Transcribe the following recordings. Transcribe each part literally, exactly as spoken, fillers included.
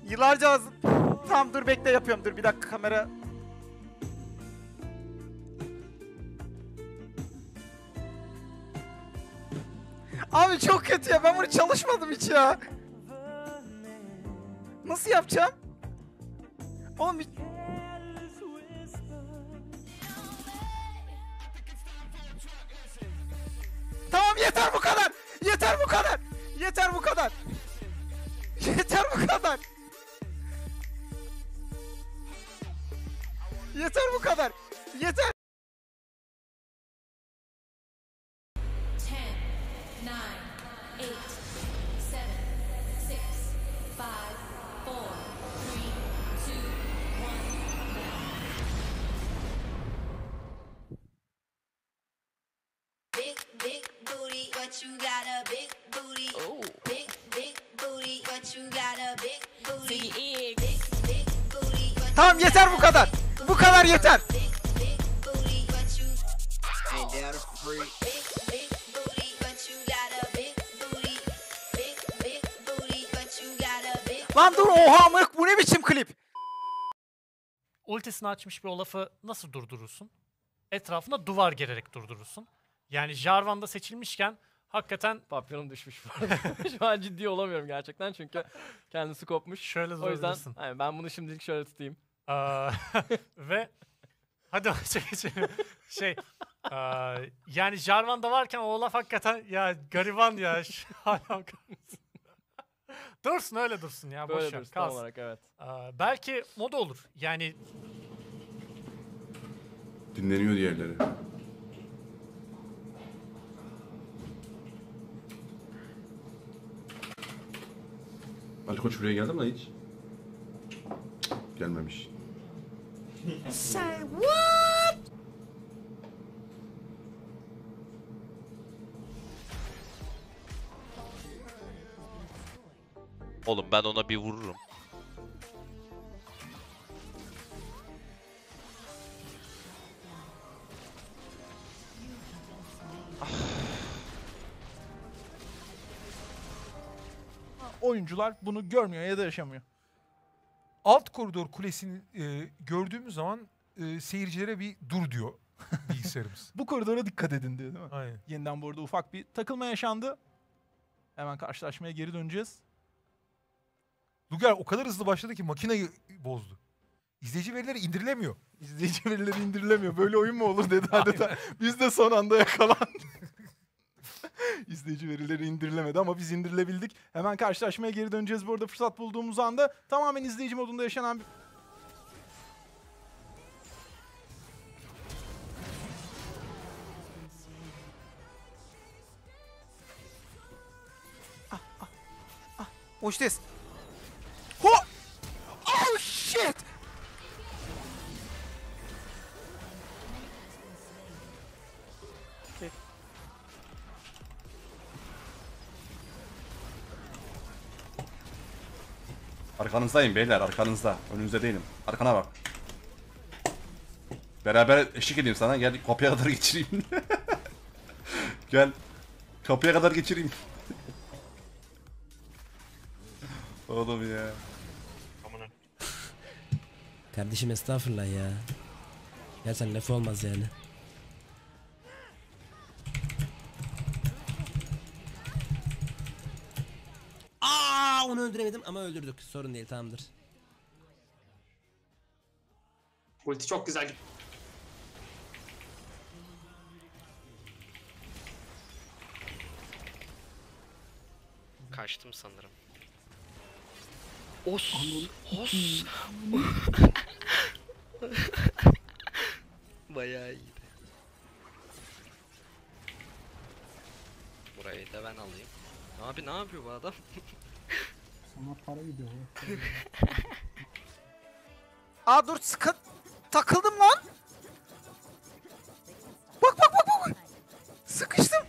Yıllarca az... Tamam dur bekle yapıyorum. Dur bir dakika kamera. Abi çok kötü ya. Ben bunu çalışmadım hiç ya. Nasıl yapacağım? Oğlum hiç... Tamam yeter bu kadar. Yeter bu kadar. Yeter bu kadar. Yeter bu kadar. Yeter bu kadar. Yeter. But you got a big booty. Oh. Big big booty. But you got a big booty. Big big booty. Tamam yeter bu kadar. Bu kadar yeter. Lan dur oha mırk bu ne biçim klip? Ultisini açmış bir Olaf'ı nasıl durdurursun? Etrafına duvar gererek durdurursun. Yani Jarvan'da seçilmişken hakikaten... Papyonum düşmüş bu arada. Şu an ciddi olamıyorum gerçekten çünkü kendisi kopmuş. Şöyle o yüzden zorlanırsın. yani ben bunu şimdilik şöyle tutayım. Aa, ve hadi maça geçelim. Şey, aa, yani Jarvan'da varken Olaf hakikaten ya gariban ya. Hala dursun öyle dursun ya. Böyle boş ver, dursun tam kalsın. olarak evet. Aa, belki moda olur. Yani dinleniyor diğerleri. Ali Koç buraya geldi mi hiç? Gelmemiş. Say what? Oğlum ben ona bir vururum. Oyuncular bunu görmüyor ya da yaşamıyor. Alt koridor kulesini e, gördüğümüz zaman e, seyircilere bir dur diyor bilgisayarımız. Bu koridora dikkat edin diyor değil mi? Aynen. Yeniden bu arada ufak bir takılma yaşandı. Hemen karşılaşmaya geri döneceğiz. Luger o kadar hızlı başladı ki makineyi bozdu. İzleyici verileri indirilemiyor. İzleyici verileri indirilemiyor. Böyle oyun mu olur dedi adeta. Biz de son anda yakalandık. İzleyici verileri indirilemedi ama biz indirilebildik. Hemen karşılaşmaya geri döneceğiz bu arada fırsat bulduğumuz anda. Tamamen izleyici modunda yaşanan bir... Ah ah ah. Watch this. Ho! Oh shit! Arkanızdayım beyler, arkanızda. Önünüzde değilim. Arkana bak. Beraber eşlik edeyim sana. Gel kapıya kadar geçireyim. Gel. Kapıya kadar geçireyim. Oğlum ya. Kardeşim estağfurullah ya. Gerçekten lafı olmaz yani. Aa, onu öldüremedim ama öldürdük. Sorun değil, tamamdır. Ulti çok güzel. Kaçtım sanırım. Os. Os. Bayağı iyiydi. Burayı da ben alayım. Abi ne yapıyor bu adam? Sana para gidiyor. Aa dur sıkı... Takıldım lan. Bak bak bak bak. Sıkıştım.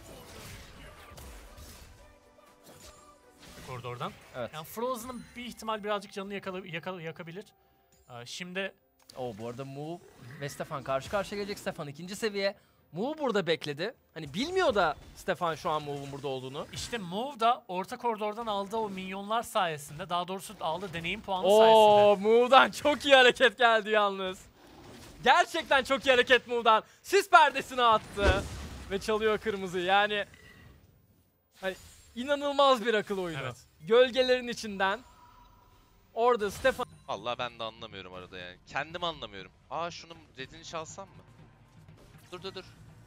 koridordan. Evet. Yani Frozen'ın bir ihtimal birazcık canını yakala, yakala, yakabilir. Ee, şimdi... Oo, bu arada Mu ve Stefan karşı karşıya gelecek. Stefan ikinci seviye. Move burada bekledi. Hani bilmiyor da Stefan şu an Move'un burada olduğunu. İşte Move da orta koridordan aldığı o minyonlar sayesinde, daha doğrusu aldığı deneyim puanı Oo, sayesinde. Move'dan çok iyi hareket geldi yalnız. Gerçekten çok iyi hareket Move'dan. Sis perdesini attı ve çalıyor kırmızı. Yani hani inanılmaz bir akıl oyunu. Evet. Gölgelerin içinden orada Stefan. Vallahi ben de anlamıyorum arada yani. Kendim anlamıyorum. Aa şunun redini çalsam mı? Dur dur dur.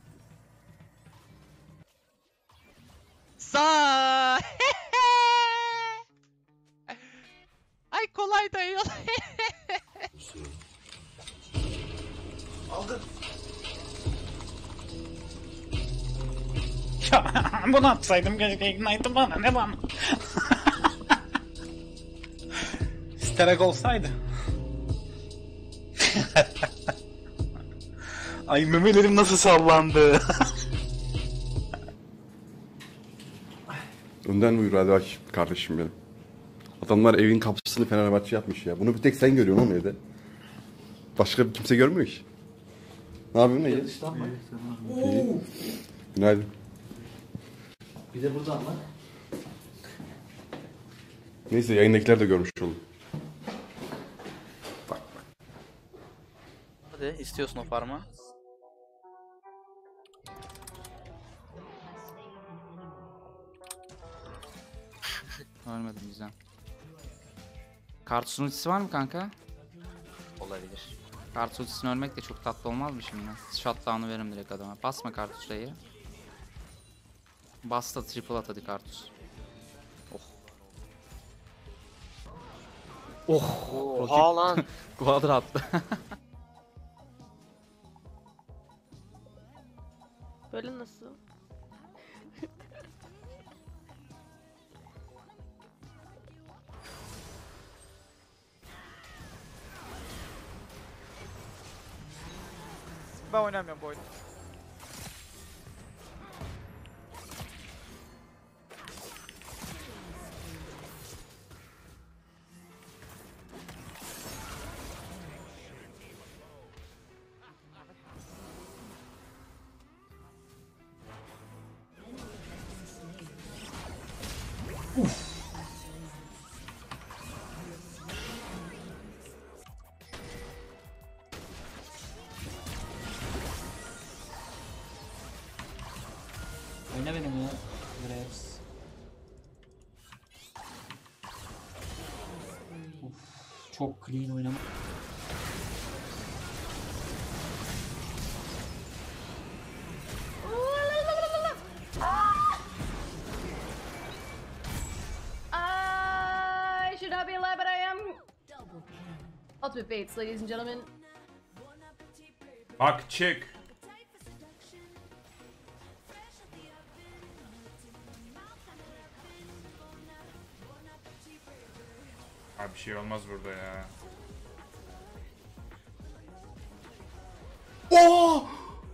Sa. Ay kolay dayıyor. Aldım. Ya bunu atsaydım keşke Ignite'ı bana ne bana. Sterek olsaydı. Ay memelerim nasıl sallandı. Önden buyur hadi bak kardeşim benim. Adamlar evin kapısını Fenerbahçe yapmış ya. Bunu bir tek sen görüyorsun oğlum evde. Başka kimse görmüyor ki. Ne yapıyorsun ne? İyi. Günaydın. Bir de buradan bak. Neyse yayındakiler de görmüş oldu. Bak bak. Hadi istiyorsun o farmı. Ölmedim güzel. Kartusun ultisi var mı kanka? Olabilir. Kartus ultisini ölmek de çok tatlı olmaz mı şimdi? Shutdown'u veririm direkt adama. Basma Kartus'ayı. Bas da triple at hadi Kartus. Oh. Oh. Oha lan. Quadra attı. Böyle nasıl? Ben oynamıyorum bu oyunu. Oyna benim ya. Graves. Uf, çok clean oynama. I should not be alive, but I am. Ultimate Bates, ladies and gentlemen. Bak çık. Abi bir şey olmaz burada ya. Oo!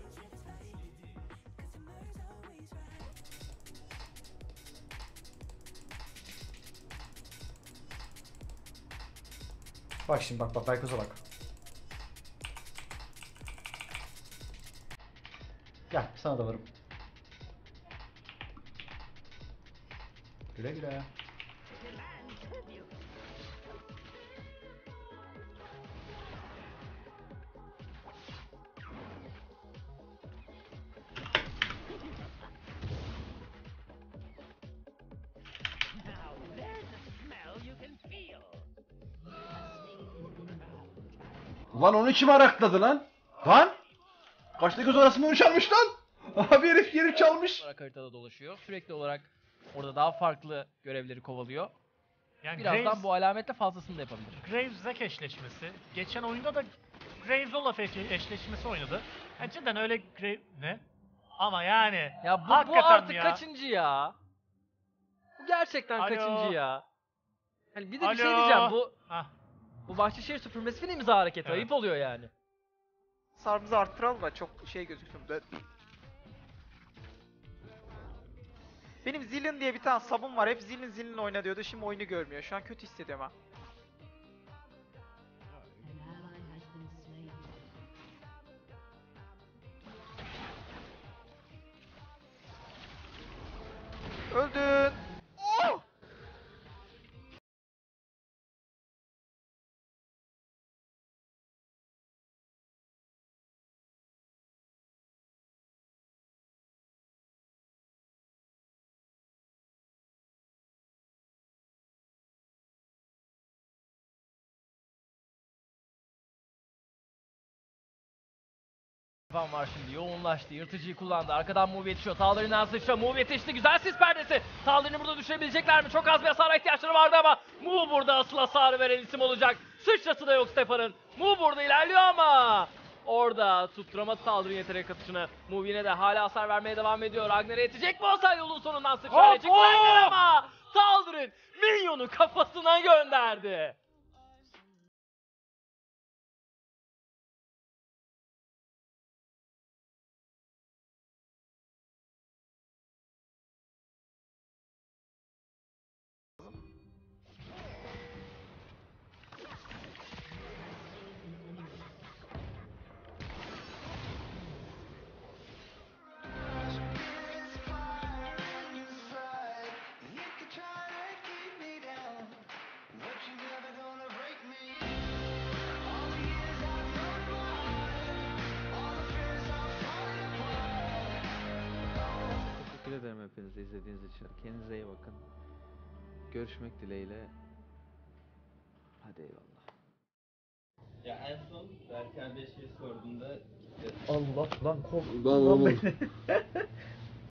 Bak şimdi bak bak Baykoz'a bak. Gel sana da varım. Güle güle. Ulan onu kim arakladı lan? Lan? Kaçta göz arasında onu çalmış lan? Abi herif yeri çalmış. Haritada dolaşıyor. Sürekli olarak orada daha farklı görevleri kovalıyor. Yani Birazdan Graves, bu alametle fazlasını da yapabilir. Graves-Zack eşleşmesi. Geçen oyunda da Graves-Olaf eş- eşleşmesi oynadı. Yani cidden öyle Graves... Ne? Ama yani... Ya bu, bu hakikaten artık ya. kaçıncı ya? Bu gerçekten Alo. kaçıncı ya? Hani bir de bir şey Alo. diyeceğim, bu Hah. bu Bahçeşehir süpürmesinin imza hareketi, Evet. ayıp oluyor yani. Sarımızı arttıralım da çok şey gözüksün. Ben... Benim Zilin diye bir tane sabun var. Hep Zilin Zilin oyna diyordu. Şimdi oyunu görmüyor. Şu an kötü hissediyorum ha. Öldün. Van var şimdi, yoğunlaştı, yırtıcıyı kullandı, arkadan move yetişiyor, Taldir'den sıçra, move yetişti, güzel sis perdesi. Taldir'ini burada düşürebilecekler mi? Çok az bir hasara ihtiyaçları vardı ama Mu burada asıl hasarı veren isim olacak. Sıçrası da yok Stefan'ın. Mu burada ilerliyor ama orada tutturamadı Taldir'in yetenek atışını. Mu yine de hala hasar vermeye devam ediyor. Ragner'e yetecek mi olsa yolun sonundan sıçrayla çıktı Ragner ama Taldir'in minyonu kafasına gönderdi. Teşekkür ederim hepinize izlediğiniz için. Kendinize iyi bakın. Görüşmek dileğiyle. Hadi eyvallah. Ya en son Berker beş kez sorduğunda Allah lan korktum Lan oğlum. beni.